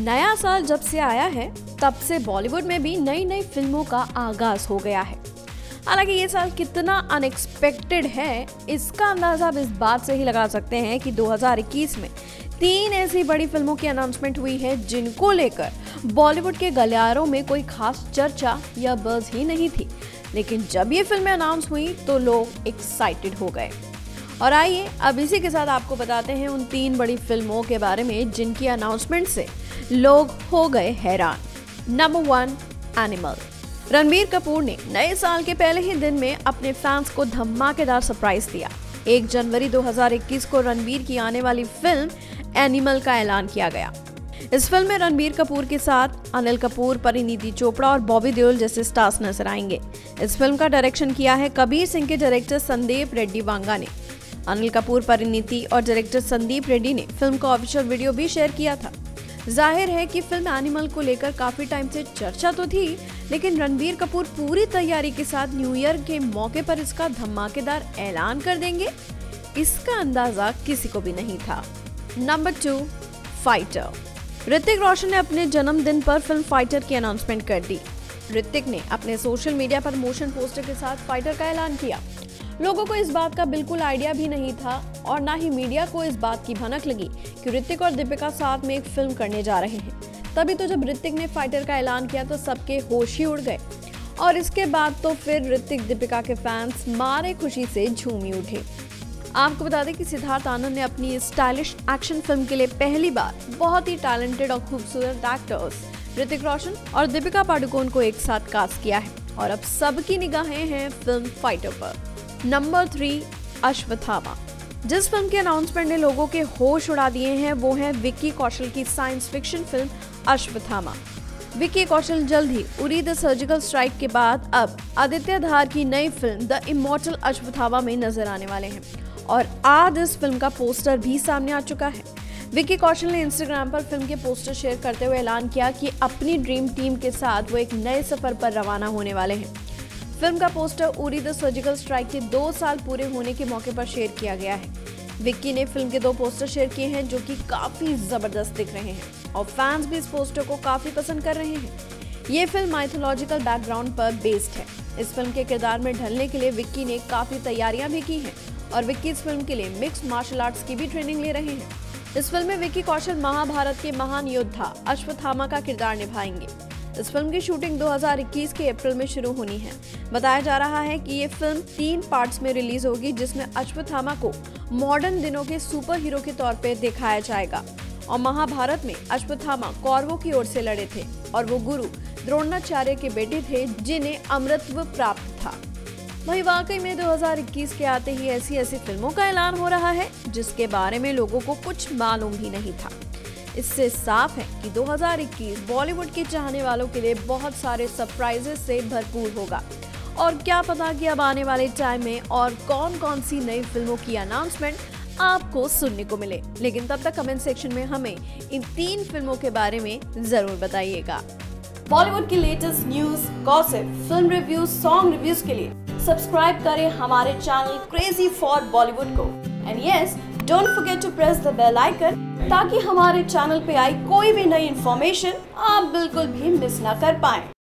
नया साल जब से आया है तब से बॉलीवुड में भी नई नई फिल्मों का आगाज हो गया है। हालांकि ये साल कितना अनएक्सपेक्टेड है इसका अंदाजा आप इस बात से ही लगा सकते हैं कि 2021 में 3 ऐसी बड़ी फिल्मों की अनाउंसमेंट हुई है जिनको लेकर बॉलीवुड के गलियारों में कोई खास चर्चा या बज़ ही नहीं थी। लेकिन जब ये फिल्में अनाउंस हुई तो लोग एक्साइटेड हो गए। और आइए अब इसी के साथ आपको बताते हैं उन 3 बड़ी फिल्मों के बारे में जिनकी अनाउंसमेंट से लोग हो गए हैरान। Number 1, animal. रणबीर कपूर ने नए साल के पहले ही दिन में अपने फैंस को धमाकेदार सरप्राइज दिया। 1 जनवरी 2021 को रणबीर की आने वाली फिल्म एनिमल का ऐलान किया गया। इस फिल्म में रणबीर कपूर के साथ अनिल कपूर, परिणीति चोपड़ा और बॉबी देओल जैसे स्टार्स नजर आएंगे। इस फिल्म का डायरेक्शन किया है कबीर सिंह के डायरेक्टर संदीप रेड्डी वांगा ने। अनिल कपूर, परिणीति और डायरेक्टर संदीप रेड्डी ने फिल्म का ऑफिशियल वीडियो भी शेयर किया था। जाहिर है कि फिल्म एनिमल को लेकर काफी टाइम से चर्चा तो थी, लेकिन रणबीर कपूर पूरी तैयारी के साथ न्यू ईयर के मौके पर इसका धमाकेदार ऐलान कर देंगे, इसका अंदाजा किसी को भी नहीं था। Number 2, fighter. ऋतिक रोशन ने अपने जन्मदिन पर फिल्म फाइटर की अनाउंसमेंट कर दी। ऋतिक ने अपने सोशल मीडिया पर मोशन पोस्टर के साथ फाइटर का ऐलान किया। लोगों को इस बात का बिल्कुल आइडिया भी नहीं था और ना ही मीडिया को इस बात की भनक लगी कि ऋतिक और दीपिका साथ में एक फिल्म करने जा रहे हैं। तभी तो जब ऋतिक ने फाइटर का ऐलान किया तो सबके होश ही उड़ गए और इसके बाद तो फिर ऋतिक दीपिका के फैंस मारे खुशी से झूमी उठे। आपको बता दें कि सिद्धार्थ आनंद ने अपनी स्टाइलिश एक्शन फिल्म के लिए पहली बार बहुत ही टैलेंटेड और खूबसूरत एक्टर्स ऋतिक रोशन और दीपिका पादुकोण को एक साथ कास्ट किया है और अब सबकी निगाहें हैं फिल्म फाइटर पर। नंबर 3, अश्वत्थामा। जिस फिल्म की अनाउंसमेंट ने लोगों के होश उड़ा दिए हैं वो है विक्की कौशल की science fiction film Ashwatthama. Vicky Kaushal जल्द ही उरी द सर्जिकल स्ट्राइक के बाद अब आदित्य धार की नई फिल्म द इमॉर्टल अश्वत्थामा में नजर आने वाले हैं और आज इस फिल्म का पोस्टर भी सामने आ चुका है। विक्की कौशल ने इंस्टाग्राम पर फिल्म के पोस्टर शेयर करते हुए ऐलान किया कि अपनी ड्रीम टीम के साथ वो एक नए सफर पर रवाना होने वाले हैं। फिल्म का poster Uri the surgical strike के 2 साल पूरे होने के मौके पर शेयर किया गया है। विक्की ने फिल्म के 2 पोस्टर शेयर किए हैं जो कि काफी जबरदस्त दिख रहे हैं और फैंस भी इस पोस्टर को काफी पसंद कर रहे हैं। ये फिल्म माइथोलॉजिकल बैकग्राउंड पर बेस्ड है। इस फिल्म के किरदार में ढलने के लिए विक्की ने काफी तैयारियां भी की हैं और विक्की इस फिल्म के लिए मिक्स्ड मार्शल आर्ट्स की भी ट्रेनिंग ले रहे हैं। इस फिल्म में विक्की कौशल महाभारत के महान योद्धा अश्वत्थामा का किरदार निभाएंगे। इस फिल्म की शूटिंग 2021 के अप्रैल में शुरू होनी है। बताया जा रहा है कि ये फिल्म 3 पार्ट्स में रिलीज होगी जिसमें अश्वत्थामा को मॉडर्न दिनों के सुपर हीरो के तौर पे दिखाया जाएगा और महाभारत में अश्वत्थामा कौरवों की ओर से लड़े थे और वो गुरु द्रोणाचार्य के बेटे थे जिन्हें अमरत्व प्राप्त था। वही वाकई में 2021 के आते ही ऐसी फिल्मों का ऐलान हो रहा है जिसके बारे में लोगों को कुछ मालूम भी नहीं था। इससे साफ है कि 2021 बॉलीवुड के चाहने वालों के लिए बहुत सारे सरप्राइजेस से भरपूर होगा और क्या पता कि अब आने वाले टाइम में और कौन सी नई फिल्मों की अनाउंसमेंट आपको सुनने को मिले। लेकिन तब तक कमेंट सेक्शन में हमें इन 3 फिल्मों के बारे में जरूर बताइएगा। बॉलीवुड की latest news, gossip, film reviews, song reviews के लिए सब्सक्राइब करें हमारे चैनल क्रेजी फॉर बॉलीवुड को and yes, don't forget to press the bell icon ताकि हमारे चैनल पे आई कोई भी नई इन्फॉर्मेशन आप बिल्कुल भी मिस ना कर पाएं।